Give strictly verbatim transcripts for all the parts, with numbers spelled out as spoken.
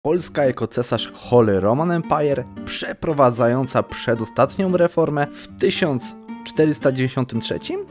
Polska jako cesarz Holy Roman Empire, przeprowadzająca przedostatnią reformę w tysiąc czterysta dziewięćdziesiątym trzecim?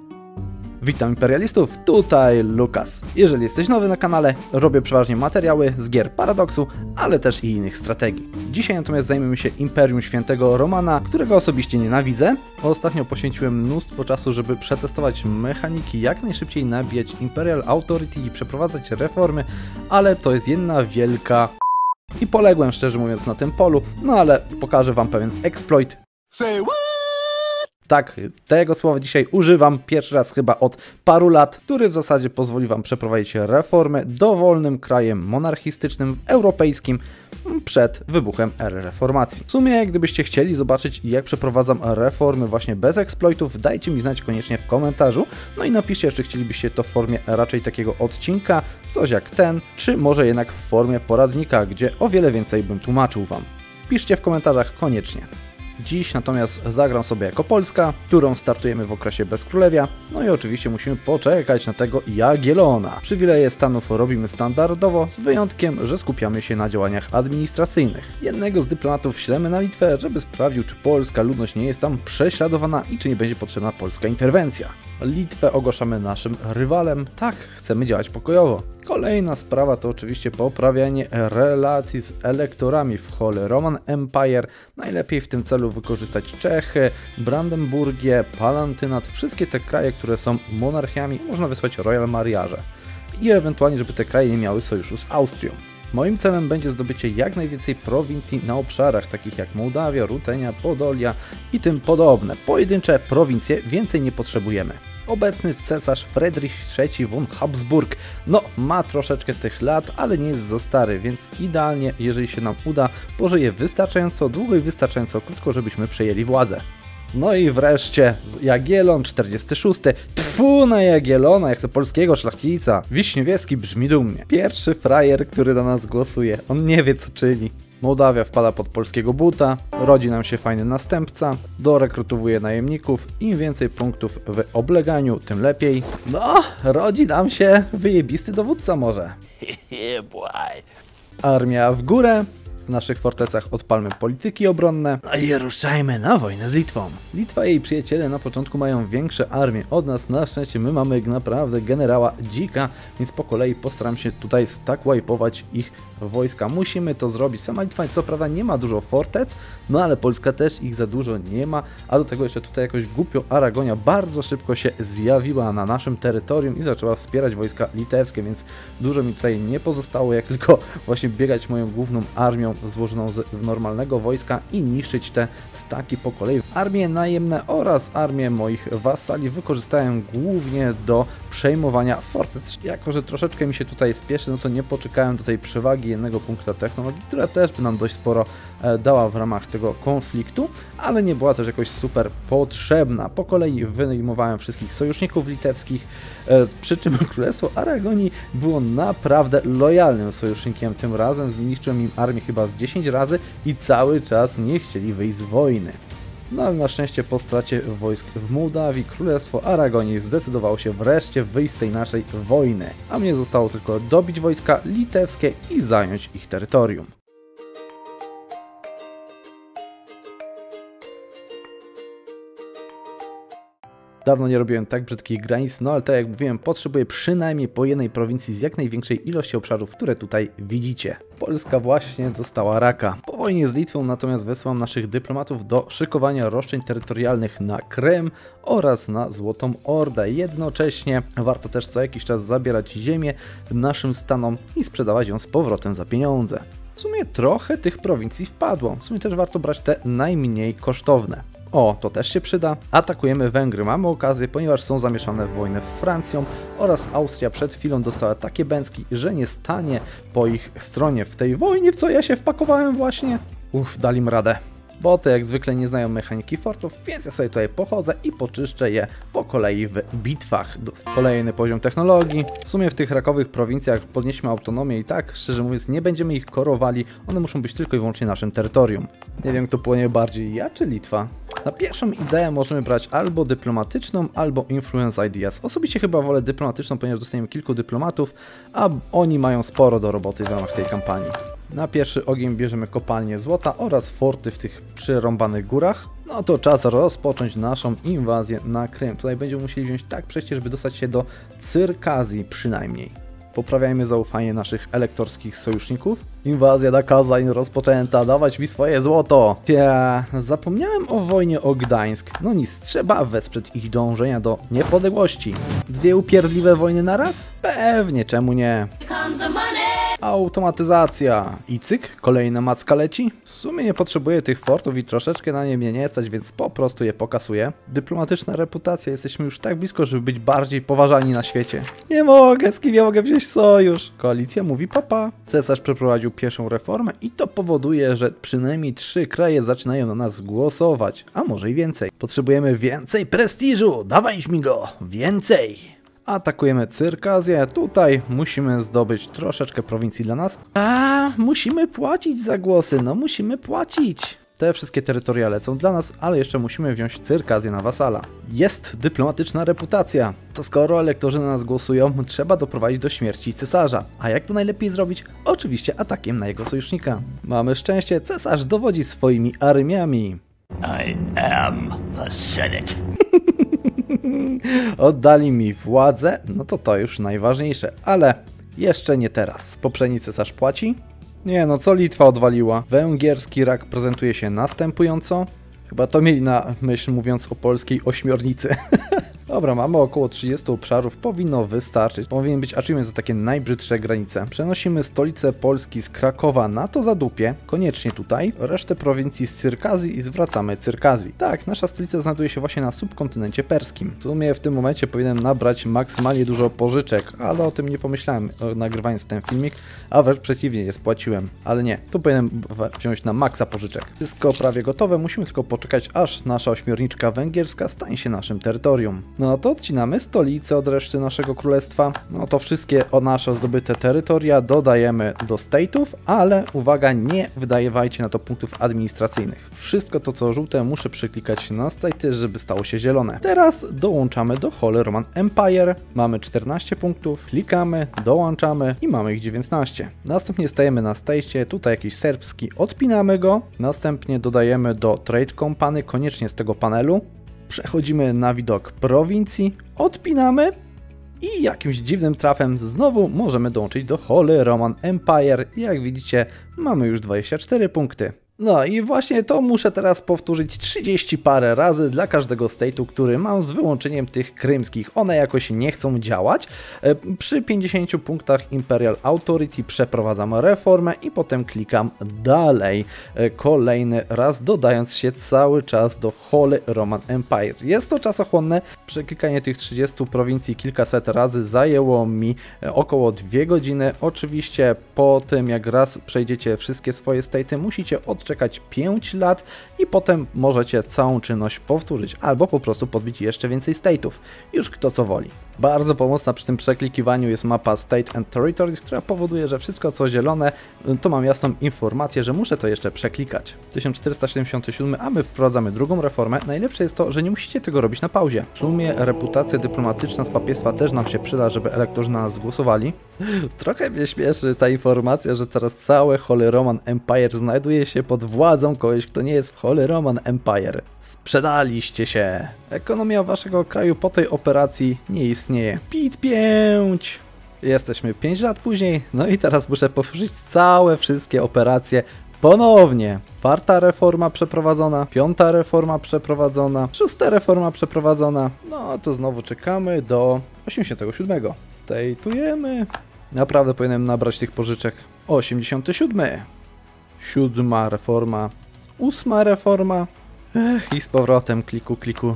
Witam imperialistów, tutaj Lukas. Jeżeli jesteś nowy na kanale, robię przeważnie materiały z gier Paradoksu, ale też i innych strategii. Dzisiaj natomiast zajmiemy się Imperium Świętego Romana, którego osobiście nienawidzę. Ostatnio poświęciłem mnóstwo czasu, żeby przetestować mechaniki, jak najszybciej nabijać Imperial Authority i przeprowadzać reformy, ale to jest jedna wielka... I poległem, szczerze mówiąc, na tym polu, no ale pokażę wam pewien exploit. Say what? Tak, tego słowa dzisiaj używam pierwszy raz chyba od paru lat, który w zasadzie pozwoli wam przeprowadzić reformę dowolnym krajem monarchistycznym, europejskim przed wybuchem ery reformacji. W sumie, gdybyście chcieli zobaczyć, jak przeprowadzam reformy właśnie bez exploitów, dajcie mi znać koniecznie w komentarzu, no i napiszcie, czy chcielibyście to w formie raczej takiego odcinka, coś jak ten, czy może jednak w formie poradnika, gdzie o wiele więcej bym tłumaczył wam. Piszcie w komentarzach koniecznie. Dziś natomiast zagram sobie jako Polska, którą startujemy w okresie bezkrólewia, no i oczywiście musimy poczekać na tego Jagiellona. Przywileje stanów robimy standardowo, z wyjątkiem, że skupiamy się na działaniach administracyjnych. Jednego z dyplomatów ślemy na Litwę, żeby sprawdził, czy polska ludność nie jest tam prześladowana i czy nie będzie potrzebna polska interwencja. Litwę ogłaszamy naszym rywalem, tak, chcemy działać pokojowo. Kolejna sprawa to oczywiście poprawianie relacji z elektorami w Holy Roman Empire. Najlepiej w tym celu wykorzystać Czechy, Brandenburgię, Palatynat, wszystkie te kraje, które są monarchiami, można wysłać royal mariaże. I ewentualnie, żeby te kraje nie miały sojuszu z Austrią. Moim celem będzie zdobycie jak najwięcej prowincji na obszarach takich jak Mołdawia, Rutenia, Podolia i tym podobne. Pojedyncze prowincje więcej nie potrzebujemy. Obecny cesarz Friedrich trzeci von Habsburg, no ma troszeczkę tych lat, ale nie jest za stary, więc idealnie, jeżeli się nam uda, pożyje wystarczająco długo i wystarczająco krótko, żebyśmy przejęli władzę. No i wreszcie Jagiellon czterdziesty szósty. Tfu na Jagiellona, jak chcę polskiego szlachcica. Wiśniewski brzmi dumnie. Pierwszy frajer, który na nas głosuje. On nie wie, co czyni. Mołdawia wpada pod polskiego buta, rodzi nam się fajny następca, dorekrutowuje najemników, im więcej punktów w obleganiu, tym lepiej. No, rodzi nam się wyjebisty dowódca może. Armia w górę. W naszych fortecach odpalmy polityki obronne, no i ruszajmy na wojnę z Litwą. Litwa i jej przyjaciele na początku mają większe armie od nas, na szczęście my mamy naprawdę generała dzika, więc po kolei postaram się tutaj stack-wipe'ować ich wojska. Musimy to zrobić. Sama Litwa co prawda nie ma dużo fortec, no ale Polska też ich za dużo nie ma, a do tego jeszcze tutaj jakoś głupio Aragonia bardzo szybko się zjawiła na naszym terytorium i zaczęła wspierać wojska litewskie, więc dużo mi tutaj nie pozostało, jak tylko właśnie biegać moją główną armią złożoną z normalnego wojska i niszczyć te staki po kolei. Armie najemne oraz armię moich wasali wykorzystałem głównie do przejmowania fortec. Jako że troszeczkę mi się tutaj spieszy, no to nie poczekałem do tej przewagi jednego punktu technologii, która też by nam dość sporo e, dała w ramach tego konfliktu, ale nie była też jakoś super potrzebna. Po kolei wyjmowałem wszystkich sojuszników litewskich, e, przy czym Królestwo Aragonii było naprawdę lojalnym sojusznikiem tym razem. Zniszczyłem im armię chyba z dziesięć razy i cały czas nie chcieli wyjść z wojny. No ale na szczęście po stracie wojsk w Mołdawii Królestwo Aragonii zdecydowało się wreszcie wyjść z tej naszej wojny, a mnie zostało tylko dobić wojska litewskie i zająć ich terytorium. Dawno nie robiłem tak brzydkich granic, no ale tak jak mówiłem, potrzebuję przynajmniej po jednej prowincji z jak największej ilości obszarów, które tutaj widzicie. Polska właśnie dostała raka. Po wojnie z Litwą natomiast wysłałem naszych dyplomatów do szykowania roszczeń terytorialnych na Krym oraz na Złotą Ordę. Jednocześnie warto też co jakiś czas zabierać ziemię naszym stanom i sprzedawać ją z powrotem za pieniądze. W sumie trochę tych prowincji wpadło. W sumie też warto brać te najmniej kosztowne. O, to też się przyda. Atakujemy Węgry. Mamy okazję, ponieważ są zamieszane w wojnę z Francją oraz Austria przed chwilą dostała takie bęcki, że nie stanie po ich stronie w tej wojnie, w co ja się wpakowałem właśnie. Uff, dali im radę. Boty jak zwykle nie znają mechaniki fortów, więc ja sobie tutaj pochodzę i poczyszczę je po kolei w bitwach. Kolejny poziom technologii. W sumie w tych rakowych prowincjach podnieśmy autonomię i tak, szczerze mówiąc, nie będziemy ich korowali. One muszą być tylko i wyłącznie naszym terytorium. Nie wiem, kto płonie bardziej, ja czy Litwa? Na pierwszą ideę możemy brać albo dyplomatyczną, albo influence ideas. Osobiście chyba wolę dyplomatyczną, ponieważ dostajemy kilku dyplomatów, a oni mają sporo do roboty w ramach tej kampanii. Na pierwszy ogień bierzemy kopalnię złota oraz forty w tych przyrąbanych górach. No to czas rozpocząć naszą inwazję na Krym. Tutaj będziemy musieli wziąć tak przejście, żeby dostać się do Cyrkazji przynajmniej. Poprawiajmy zaufanie naszych elektorskich sojuszników. Inwazja na Kazań rozpoczęta, dawać mi swoje złoto! Ja zapomniałem o wojnie o Gdańsk. No nic, trzeba wesprzeć ich dążenia do niepodległości. Dwie upierdliwe wojny naraz? Pewnie, czemu nie? Automatyzacja. I cyk, kolejna macka leci. W sumie nie potrzebuję tych fortów i troszeczkę na nie mnie nie stać, więc po prostu je pokasuję. Dyplomatyczna reputacja, jesteśmy już tak blisko, żeby być bardziej poważani na świecie. Nie mogę, z kim ja mogę wziąć sojusz? Koalicja mówi papa. Cesarz przeprowadził pierwszą reformę i to powoduje, że przynajmniej trzy kraje zaczynają na nas głosować, a może i więcej. Potrzebujemy więcej prestiżu, dawaj mi go, więcej! Atakujemy Cyrkazję, tutaj musimy zdobyć troszeczkę prowincji dla nas. A, musimy płacić za głosy, no musimy płacić. Te wszystkie terytoria lecą dla nas, ale jeszcze musimy wziąć Cyrkazję na wasala. Jest dyplomatyczna reputacja. To skoro elektorzy na nas głosują, trzeba doprowadzić do śmierci cesarza. A jak to najlepiej zrobić? Oczywiście atakiem na jego sojusznika. Mamy szczęście, cesarz dowodzi swoimi armiami. I am the Senate. Oddali mi władzę, no to to już najważniejsze, ale jeszcze nie teraz. Poprzedni cesarz płaci? Nie no, co Litwa odwaliła? Węgierski rak prezentuje się następująco. Chyba to mieli na myśl, mówiąc o polskiej ośmiornicy. Dobra, mamy około trzydziestu obszarów, powinno wystarczyć. Powinien być achievement za takie najbrzydsze granice. Przenosimy stolicę Polski z Krakowa na to zadupie, koniecznie tutaj. Resztę prowincji z Cyrkazji i zwracamy Cyrkazji. Tak, nasza stolica znajduje się właśnie na subkontynencie perskim. W sumie w tym momencie powinienem nabrać maksymalnie dużo pożyczek, ale o tym nie pomyślałem, nagrywając ten filmik, a wręcz przeciwnie, je spłaciłem. Ale nie, tu powinienem wziąć na maksa pożyczek. Wszystko prawie gotowe, musimy tylko poczekać, aż nasza ośmiorniczka węgierska stanie się naszym terytorium. No to odcinamy stolicę od reszty naszego królestwa. No to wszystkie o nasze zdobyte terytoria dodajemy do state'ów, ale uwaga, nie wydawajcie na to punktów administracyjnych. Wszystko to co żółte muszę przyklikać na state'y, żeby stało się zielone. Teraz dołączamy do Holy Roman Empire. Mamy czternaście punktów, klikamy, dołączamy i mamy ich dziewiętnaście. Następnie stajemy na state'cie, tutaj jakiś serbski, odpinamy go. Następnie dodajemy do Trade Company, koniecznie z tego panelu. Przechodzimy na widok prowincji, odpinamy i jakimś dziwnym trafem znowu możemy dołączyć do Holy Roman Empire. Jak widzicie, mamy już dwadzieścia cztery punkty. No i właśnie to muszę teraz powtórzyć trzydzieści parę razy dla każdego state'u, który mam z wyłączeniem tych krymskich. One jakoś nie chcą działać. Przy pięćdziesięciu punktach Imperial Authority przeprowadzam reformę i potem klikam dalej. Kolejny raz dodając się cały czas do Holy Roman Empire. Jest to czasochłonne. Przeklikanie tych trzydziestu prowincji kilkaset razy zajęło mi około dwie godziny. Oczywiście po tym jak raz przejdziecie wszystkie swoje state'y, musicie odczekać czekać pięć lat i potem możecie całą czynność powtórzyć albo po prostu podbić jeszcze więcej state'ów. Już kto co woli. Bardzo pomocna przy tym przeklikiwaniu jest mapa State and Territories, która powoduje, że wszystko co zielone to mam jasną informację, że muszę to jeszcze przeklikać. tysiąc czterysta siedemdziesiąty siódmy, a my wprowadzamy drugą reformę. Najlepsze jest to, że nie musicie tego robić na pauzie. W sumie reputacja dyplomatyczna z papiestwa też nam się przyda, żeby elektorzy na nas głosowali. Trochę mnie śmieszy ta informacja, że teraz całe Holy Roman Empire znajduje się pod władzą kogoś, kto nie jest w Holy Roman Empire. Sprzedaliście się. Ekonomia waszego kraju po tej operacji nie istnieje. Pit pięć. Jesteśmy pięć lat później, no i teraz muszę powtórzyć całe wszystkie operacje ponownie. Czwarta reforma przeprowadzona, piąta reforma przeprowadzona, szósta reforma przeprowadzona. No to znowu czekamy do osiemdziesiątego siódmego. Stejtujemy. Naprawdę powinienem nabrać tych pożyczek. osiemdziesiąty siódmy. Siódma reforma. Ósma reforma. Ech, i z powrotem kliku, kliku.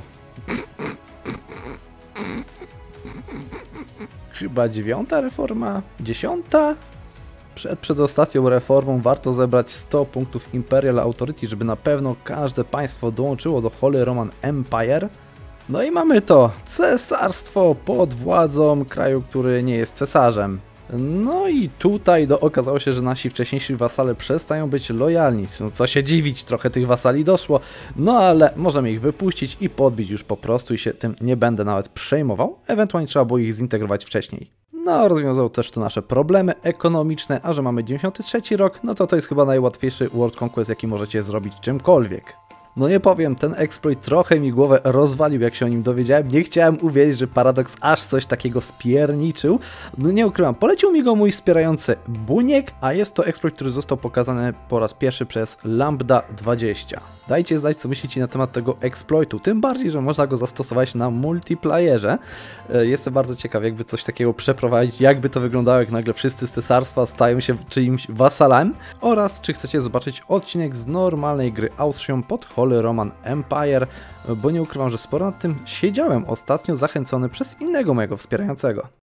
Chyba dziewiąta reforma? Dziesiąta? Przed przedostatnią reformą warto zebrać sto punktów Imperial Authority, żeby na pewno każde państwo dołączyło do Holy Roman Empire. No i mamy to. Cesarstwo pod władzą kraju, który nie jest cesarzem. No i tutaj do, okazało się, że nasi wcześniejsi wasale przestają być lojalni. No, co się dziwić, trochę tych wasali doszło, no ale możemy ich wypuścić i podbić już po prostu i się tym nie będę nawet przejmował. Ewentualnie trzeba było ich zintegrować wcześniej. No, rozwiązało też to nasze problemy ekonomiczne, a że mamy dziewięćdziesiąty trzeci rok, no to to jest chyba najłatwiejszy World Conquest, jaki możecie zrobić czymkolwiek. No nie powiem, ten exploit trochę mi głowę rozwalił, jak się o nim dowiedziałem. Nie chciałem uwierzyć, że Paradox aż coś takiego spierniczył. No nie ukrywam, polecił mi go mój wspierający Buniek, a jest to exploit, który został pokazany po raz pierwszy przez Lambda dwadzieścia. Dajcie znać, co myślicie na temat tego exploitu, tym bardziej, że można go zastosować na multiplayerze. Jestem bardzo ciekaw, jakby coś takiego przeprowadzić, jakby to wyglądało, jak nagle wszyscy z cesarstwa stają się czyimś wasalem, oraz czy chcecie zobaczyć odcinek z normalnej gry Austrią pod Holy Roman Empire, bo nie ukrywam, że sporo nad tym siedziałem ostatnio, zachęcony przez innego mojego wspierającego.